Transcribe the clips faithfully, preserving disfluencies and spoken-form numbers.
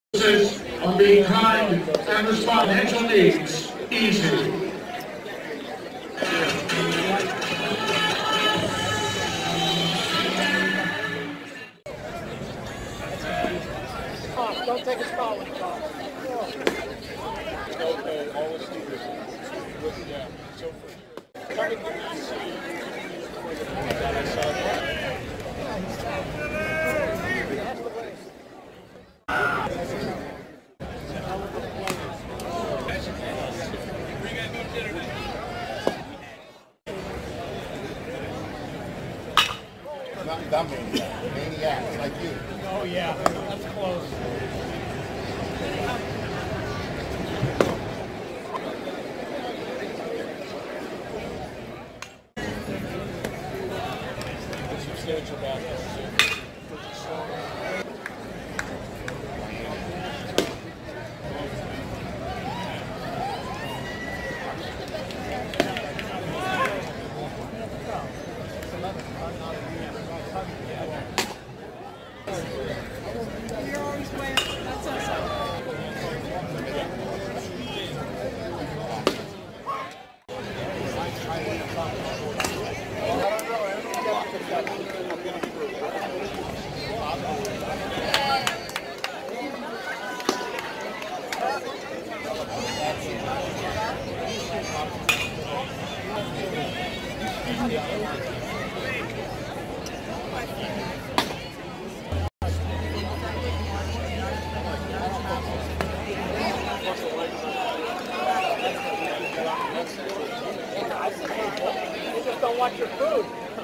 On being kind and respond to financial needs easy. Don't take a spot when you call. Okay, all the speakers. Yeah. So for coming to D C, Not dumb maniac, maniacs like you. Oh yeah, that's close. Substantial background. You're always way up. That's us. You just don't want your food.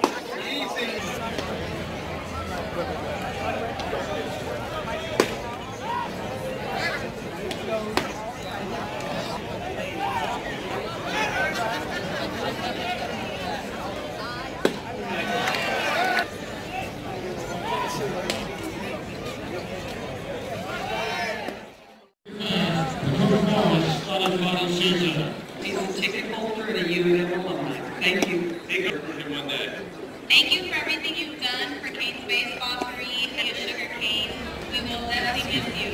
He's a ticket holder and a U N M alumni. Thank you. Thank you for everything you've done for Kane's baseball career, Sugar Cane. We will definitely miss you.